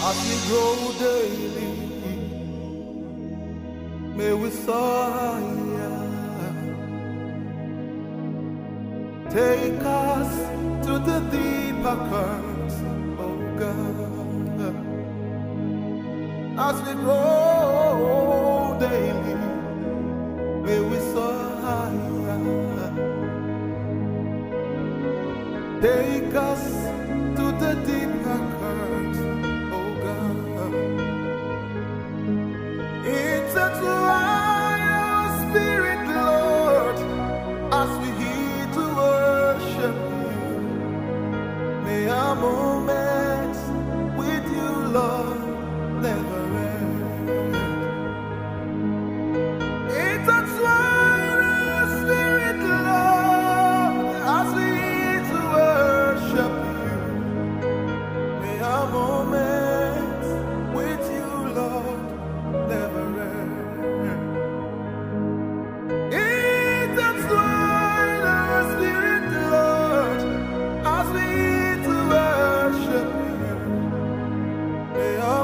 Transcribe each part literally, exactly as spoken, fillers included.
As we grow daily, may we soar higher. Take us to the deeper curves, oh God. As we grow daily, may we soar higher. Take us to the deeper curves, oh God. Intertwine your spirit, Lord, as we hear to worship you. May our moments with you, Lord, never end. Intertwine your spirit, Lord, as we hear to worship you. May our moments with you, Lord, never end. Intertwine our spirit, Lord, as we to worship you. May our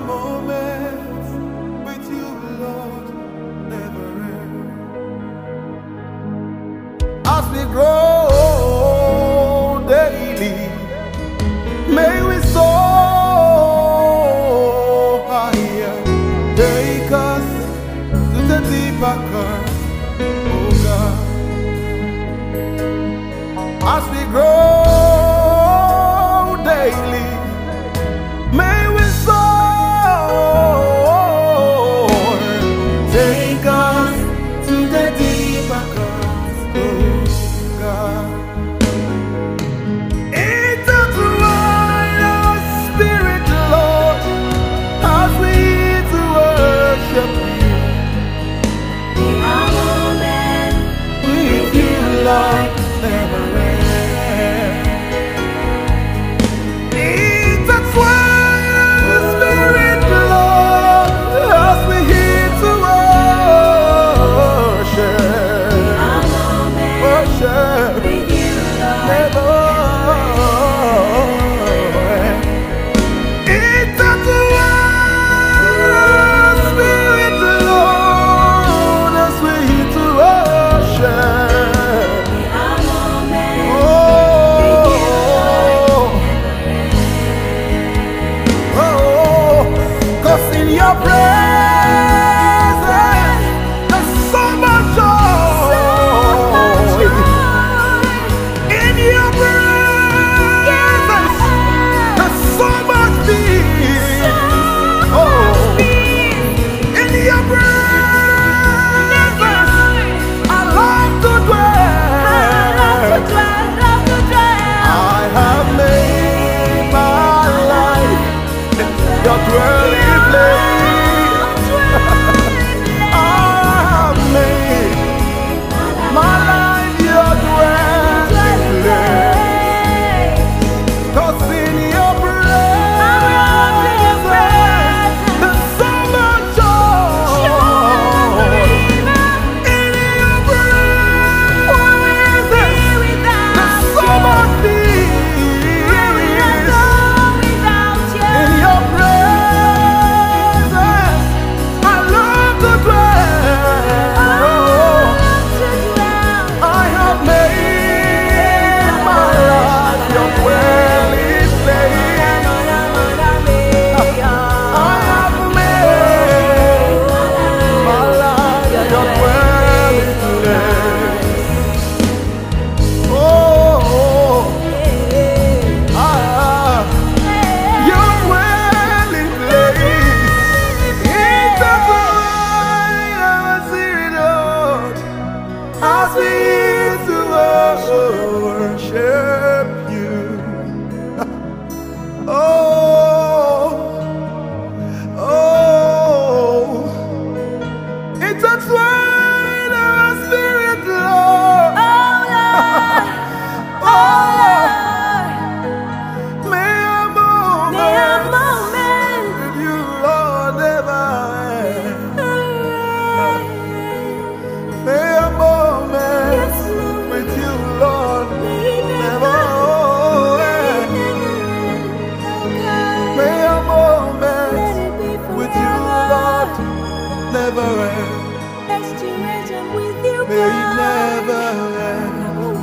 May it never end.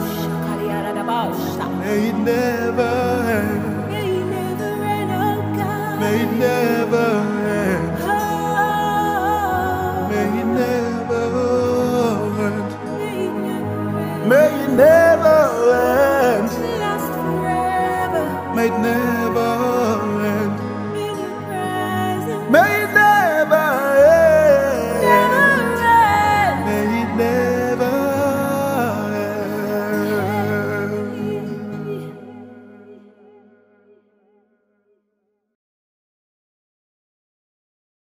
May it never end. May it never end. May it never end. May it never end. May it never